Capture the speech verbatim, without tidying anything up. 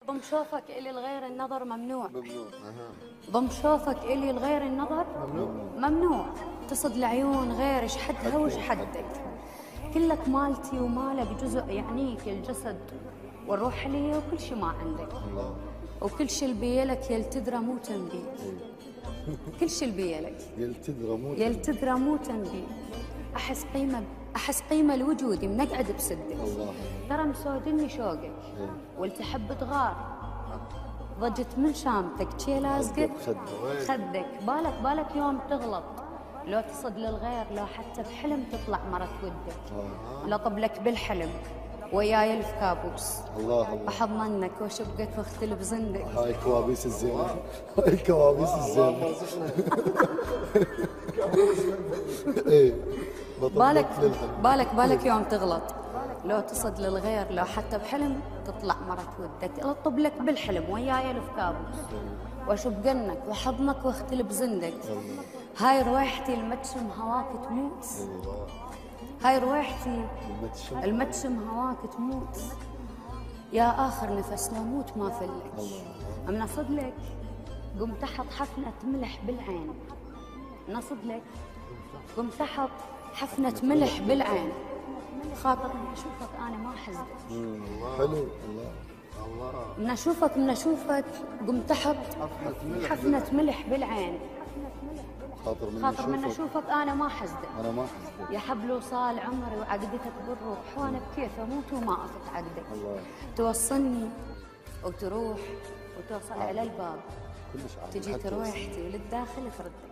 ضم شوفك إلي لغير النظر ممنوع. ممنوع. اها. ضم شوفك إلي لغير النظر ممنوع. ممنوع. تصد لعيون غير شحدها وش حدك. كلك مالتي ومالك جزء يعنيك الجسد والروح لي وكل شي ما عندك. الله. وكل شي البيلك يلتدرى مو تنبي. كل شي البيلك يلتدرى مو يلتدرى مو تنبي. احس قيمه احس قيمه لوجودي من اقعد بسدك. الله. ترى مسودني شوقك والتحب تغار. ضجت من شامتك شي لازقك خدك. بالك بالك يوم تغلط لو تصد للغير لو حتى بحلم تطلع مرة ودك. لطب لك بالحلم وياي الف كابوس. الله الله. احضنك واشبقك واختلف زندك. هاي كوابيس الزينة. هاي كوابيس الزينة. ايه بالك بالك بالك يوم تغلط لو تصد للغير لو حتى بحلم تطلع مرة ودك. لطب لك بالحلم وياي الف كابوس واشبقنك وحضنك واختلف زندك. هاي رويحتي المتشم هواك تموت. هاي رويحتي المتشم هواك تموت. يا آخر نفس لو موت ما فلك. من أصدلك قم تحط حفنة ملح بالعين. من أصدلك قم تحط حفنة ملح بالعين. خاطر من أشوفك أنا ما أحزنك. حلو. الله الله. من أشوفك من أشوفك قم تحط حفنة ملح بالعين. خاطر من خاطر من اشوفك انا ما حزدك. انا ما حزدك. يا حبل وصال عمري وعقدتك بالروح وانا بكيف اموت وما افك عقدك. الله. توصلني وتروح وتوصل على الباب. كلش عادي. تجيك رويحتي وللداخل تردك.